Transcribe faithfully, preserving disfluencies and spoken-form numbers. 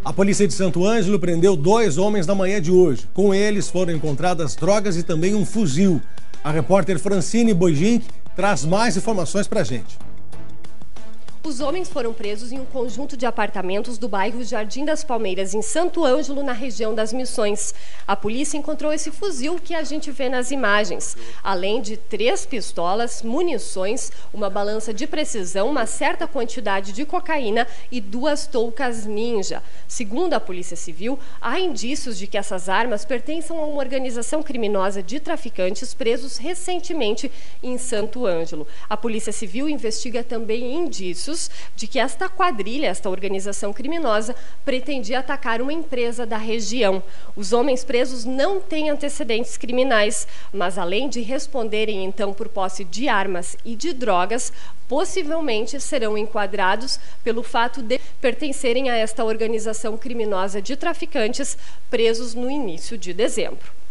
A polícia de Santo Ângelo prendeu dois homens na manhã de hoje. Com eles foram encontradas drogas e também um fuzil. A repórter Francine Boijink traz mais informações pra gente. Os homens foram presos em um conjunto de apartamentos do bairro Jardim das Palmeiras, em Santo Ângelo, na região das Missões. A polícia encontrou esse fuzil que a gente vê nas imagens, além de três pistolas, munições, uma balança de precisão, uma certa quantidade de cocaína e duas toucas ninja. Segundo a Polícia Civil, há indícios de que essas armas pertencem a uma organização criminosa de traficantes presos recentemente em Santo Ângelo. A Polícia Civil investiga também indícios de que esta quadrilha, esta organização criminosa, pretendia atacar uma empresa da região. Os homens presos não têm antecedentes criminais, mas além de responderem então por posse de armas e de drogas, possivelmente serão enquadrados pelo fato de pertencerem a esta organização criminosa de traficantes presos no início de dezembro.